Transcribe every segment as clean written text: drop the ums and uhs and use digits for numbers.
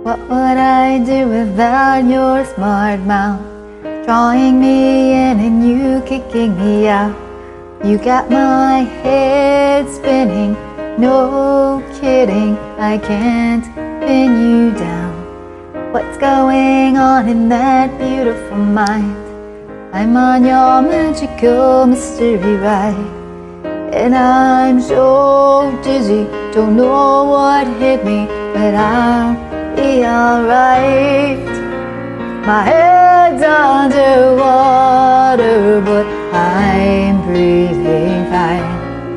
What would I do without your smart mouth? Drawing me in and you kicking me out. You got my head spinning, no kidding, I can't pin you down. What's going on in that beautiful mind? I'm on your magical mystery ride, and I'm so dizzy, don't know what hit me, but I'll be alright. My head's underwater, but I'm breathing fine.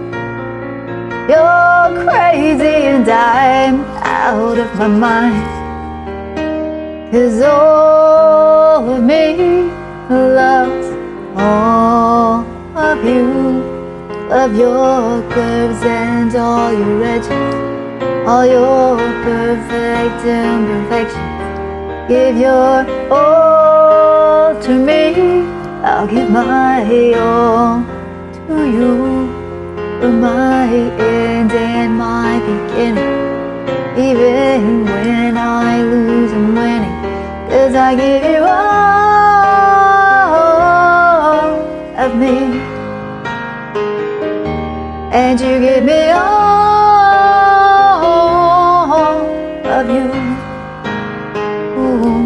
You're crazy and I'm out of my mind, 'cause all of me loves all of you. Love your curves and all your edges, all your perfect imperfections. Give your all to me, I'll give my all to you. You're my end and my beginning. Even when I lose, I'm winning, 'cause I give you all of me, and you give me all of you. Ooh.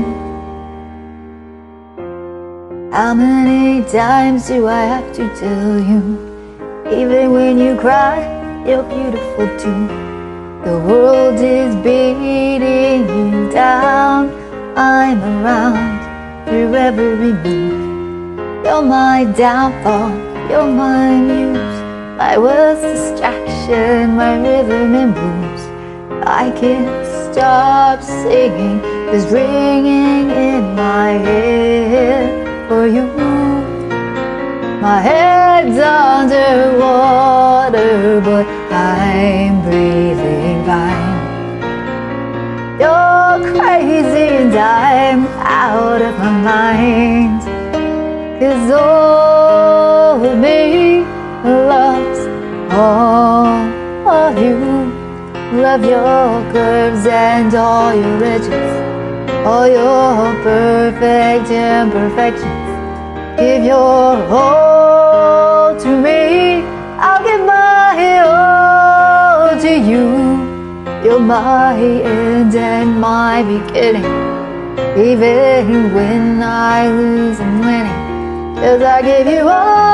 How many times do I have to tell you? Even when you cry, you're beautiful too. The world is beating you down, I'm around through every move. You're my downfall, you're my muse, my worst distraction, my rhythm and blues. I can't stop singing, it's ringing in my head for you. My head's underwater, but I'm breathing fine. You're crazy and I'm out of my mind, 'cause all of me loves all of you. Love your curves and all your edges, all your perfect imperfections. Give your all to me, I'll give my all to you. You're my end and my beginning. Even when I lose, I'm winning, 'cause I give you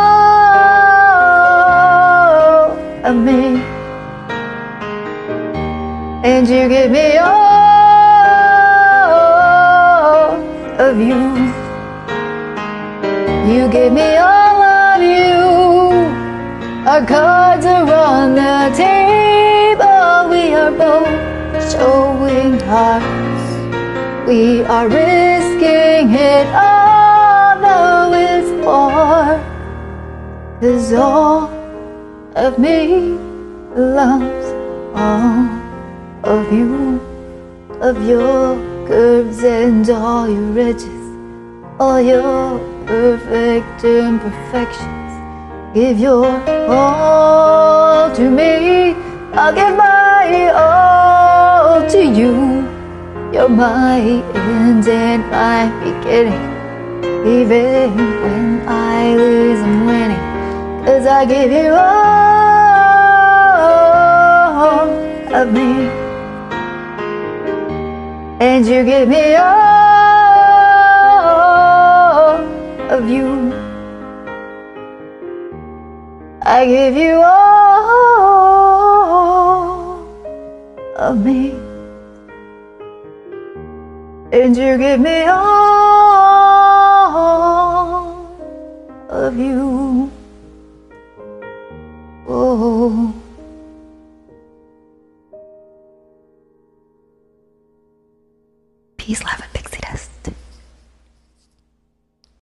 all of me, and you give me all of you. You give me all of you. Our cards are on the table. We are both showing hearts. We are risking it all, though it's war. 'Cause all of me loves all of you. Of your curves and all your edges, all your perfect imperfections. Give your all to me, I'll give my all to you. You're my end and my beginning. Even when I lose, I'm winning, 'cause I give you all of me, and you give me all of you. I give you all of me, and you give me all of you. Oh. Peace, love, and